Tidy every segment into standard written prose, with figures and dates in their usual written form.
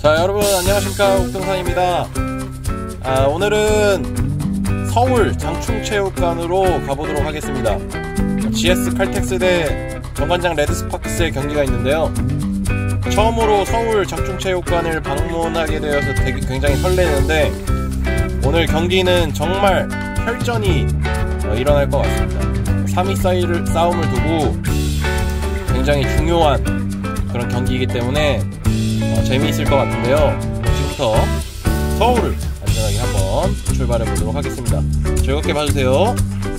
자, 여러분 안녕하십니까, 옥동산입니다. 오늘은 서울 장충체육관으로 가보도록 하겠습니다. GS 칼텍스 대 정관장 레드스파크스의 경기가 있는데요, 처음으로 서울 장충체육관을 방문하게 되어서 굉장히 설레는데, 오늘 경기는 정말 혈전이 일어날 것 같습니다. 3위 싸움을 두고 굉장히 중요한 그런 경기이기 때문에 재미있을 것 같은데요. 지금부터 서울을 안전하게 한번 출발해 보도록 하겠습니다. 즐겁게 봐주세요.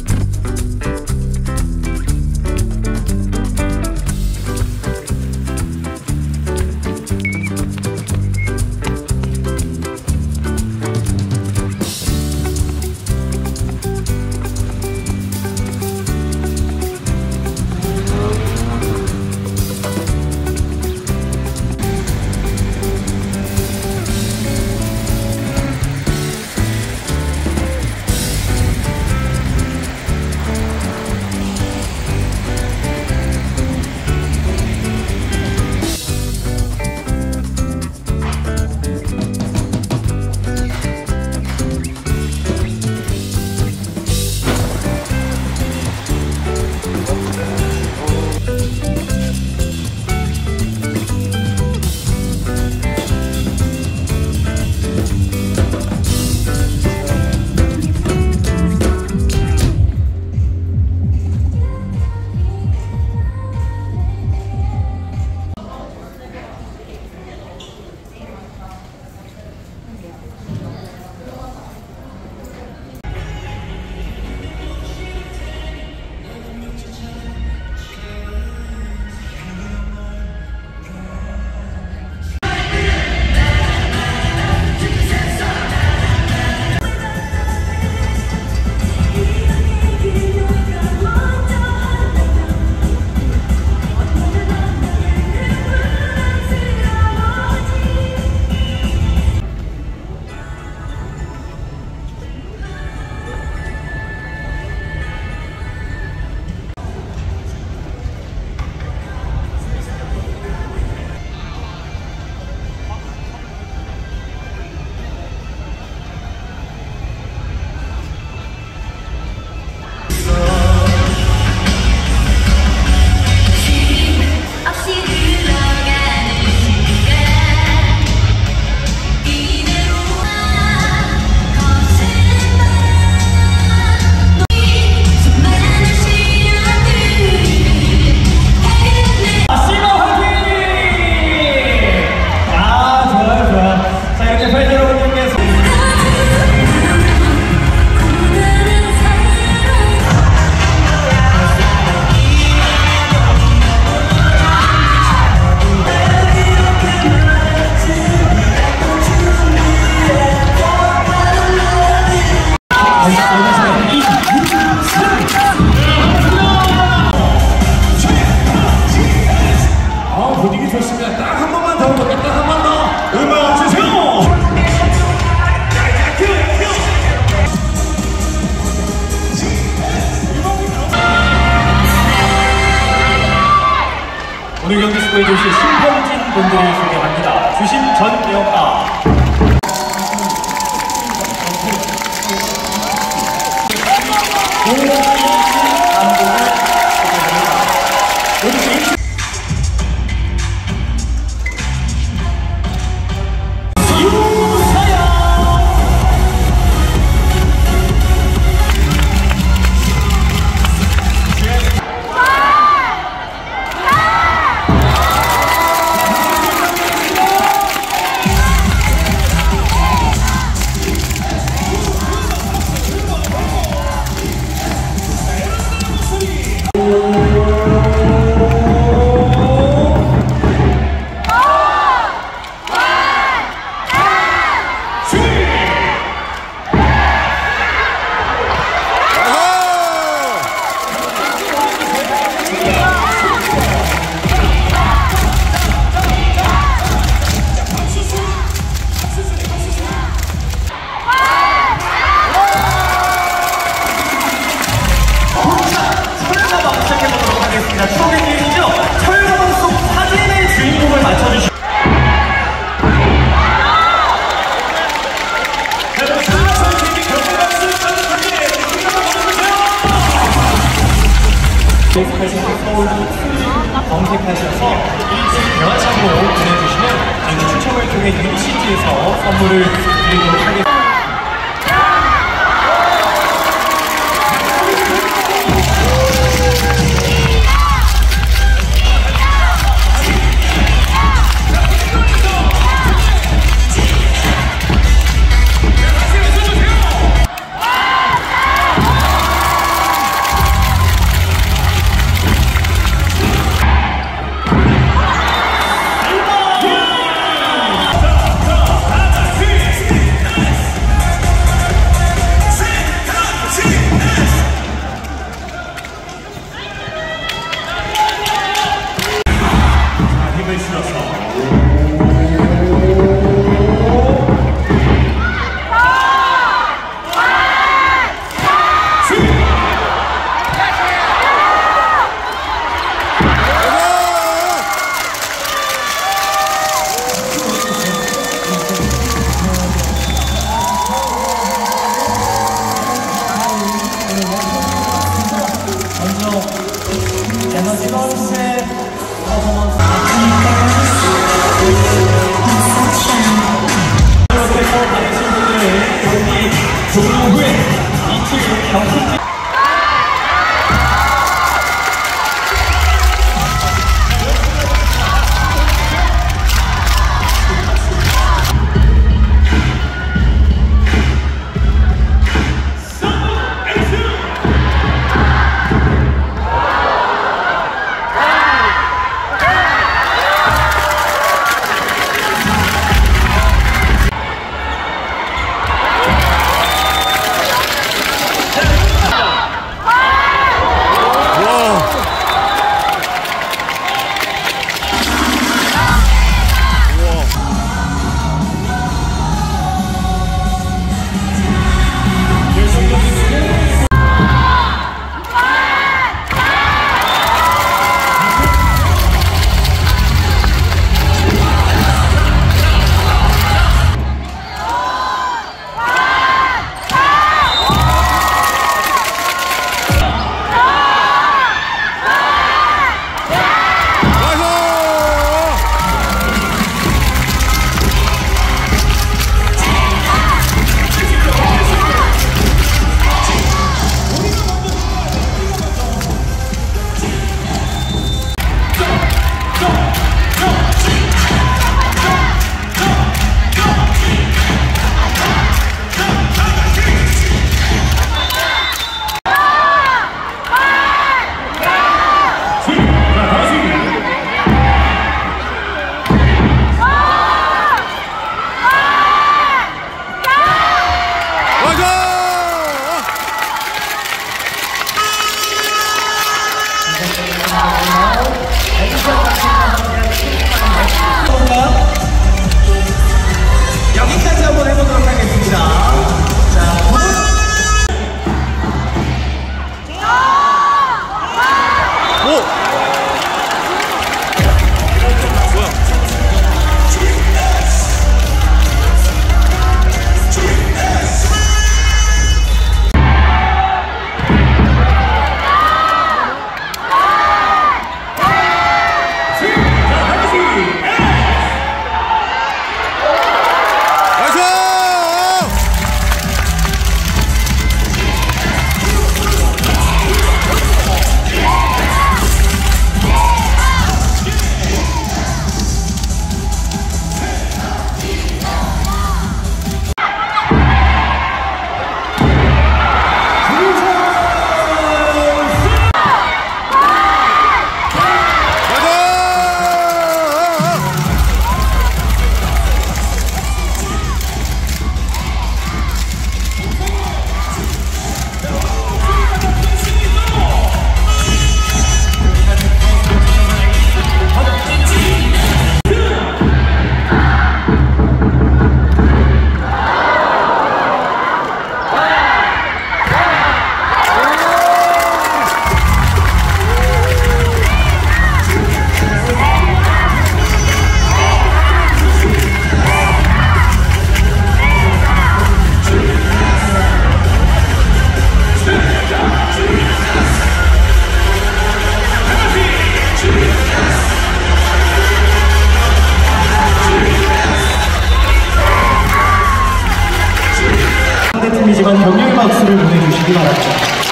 분위기 좋습니다. 딱 한 번만 더 볼게요. 딱 한 번 더 음악 주세요. 오늘 경기 수고해 주실 심판진 분들을 소개합니다. 주심 전영아, 쪽의 융시트에서 선물을 드리도록 하겠습니다. 힘을 실어서 먼저 에너지 런스의 퍼포먼스 마지막 격려의 박수를 보내주시기 바랍니다.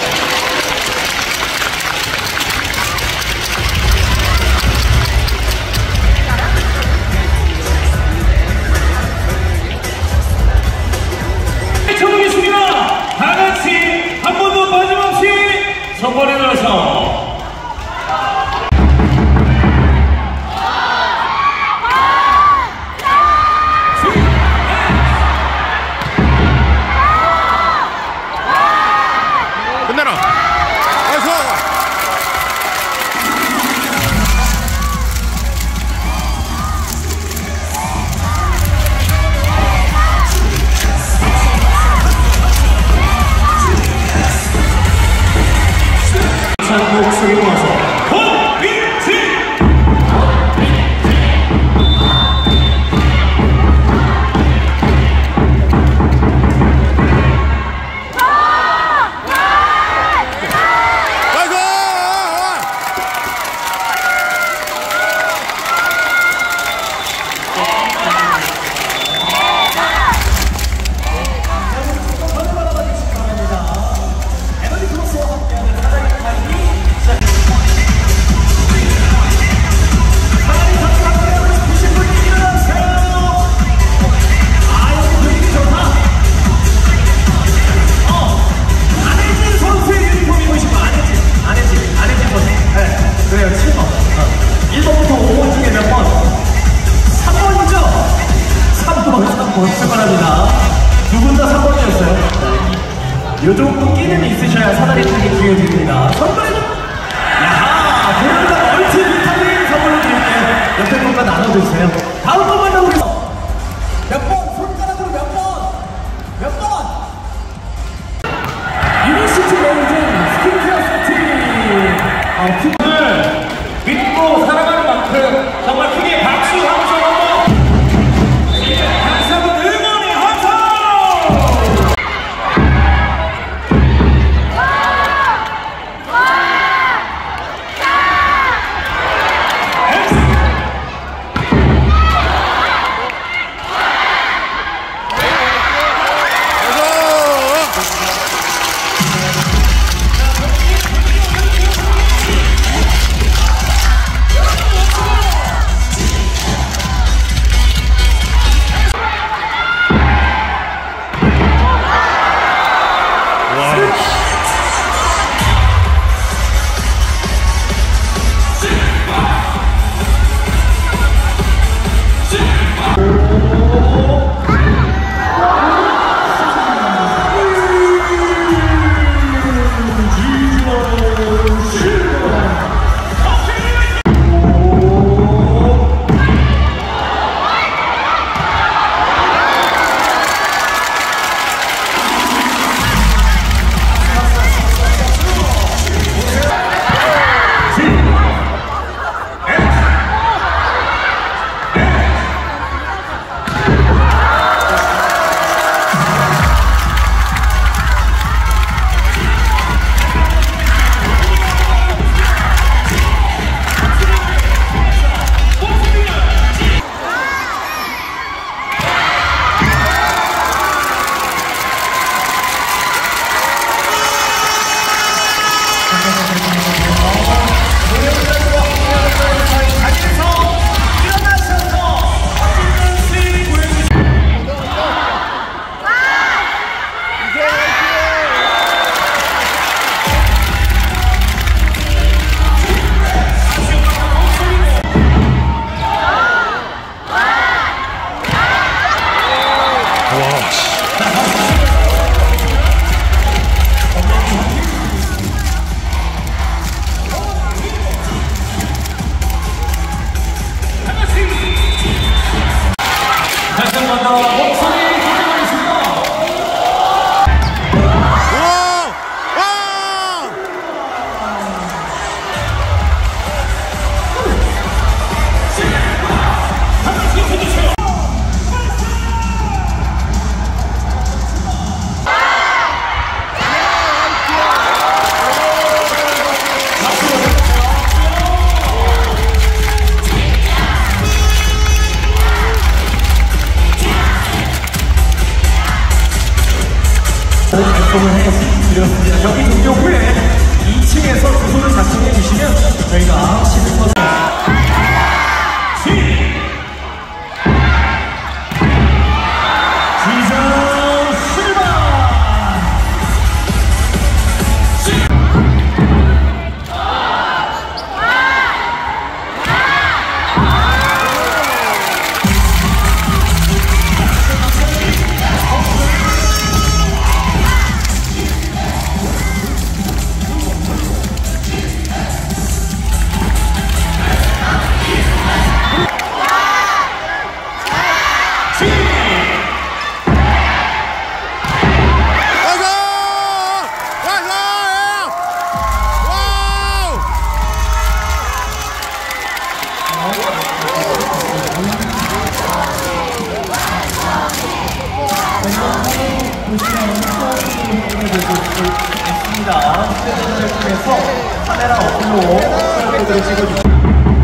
쳐보겠습니다. 다 같이 한 번도 빠짐없이 선발에 들어서 끝내라. 목소리 모아서 권민지! 그래요, 7번. 1번부터 5번 중에 몇 번? 3번이죠? 3번 출발합니다. 두 분 다 3번이었어요. 요 정도 끼는 있으셔야 사다리 타기 기회 드립니다. 선물해! 야하! 두 분 다 멀티 비타민 선물로 드릴게요. 옆에 분과 나눠주세요. 다음 번 만나보겠습니다. 몇 번? 손가락으로 몇 번? 몇 번? 유니시티 매니징 스킨케어 세트! 오늘 믿고 사랑하는 만큼 정말 크게 박수 함성 한번 다시 한번 응원의 함성! 오셔서 카메라 어플로 QR코드를 찍어주시면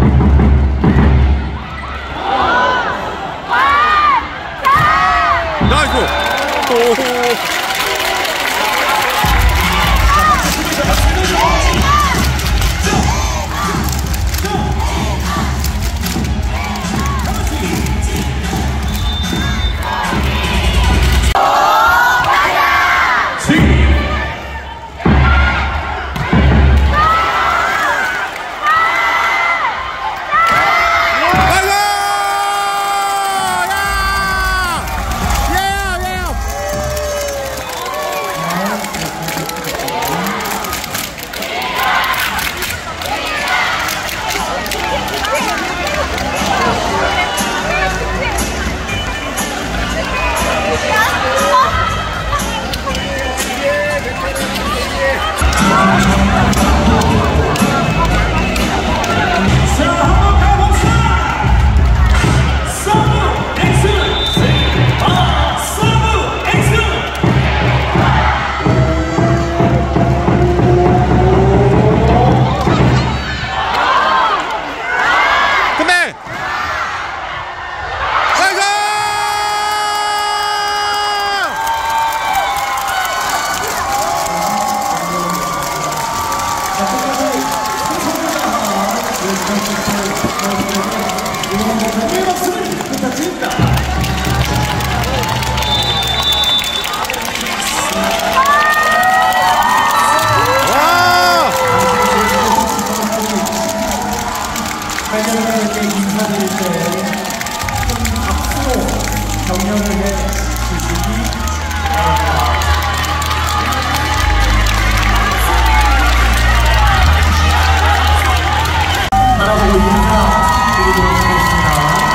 팬여러분께 인사드릴 때 큰 박수로 격려를 해주시기 바랍니다. 바라보고 인사드리도록 하겠습니다.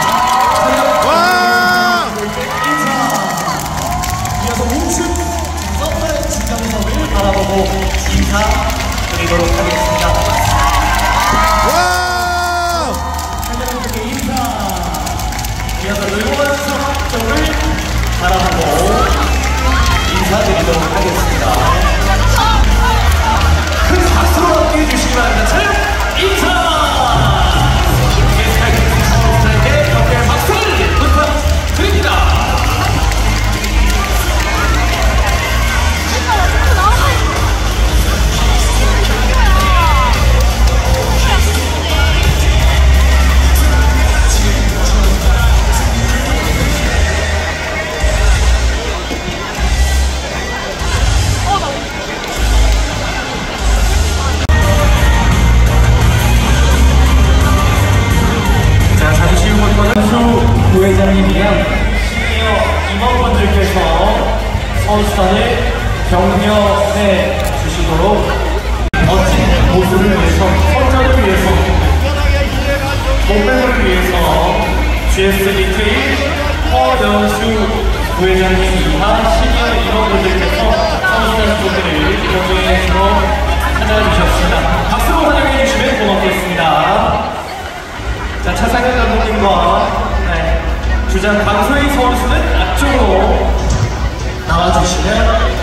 인사! 이어서 우측 서브의 지정석을 바라보고 인사드리도록 하겠습니다. 이어서 응원석 쪽을 바라보고 인사드리도록 하겠습니다. 큰 박수로 함께해 주시기 바랍니다. 자, 인사! 스타일게 격려의 박수를 부탁드립니다. 부회장님이랑 시니어 임원분들께서 선수단을 격려해 주시도록 멋진 모습을 위해서, 성장을 위해서, 몸매를 위해서 GS 리테일 허연수 부회장님 이하 시니어 임원분들께서 선수단 분들을 격려해 주시러 찾아주셨습니다. 박수로 환영해 주시면 고맙겠습니다. 자, 차상현 감독님과 주장 강소희 선수는 앞쪽으로 나와주시면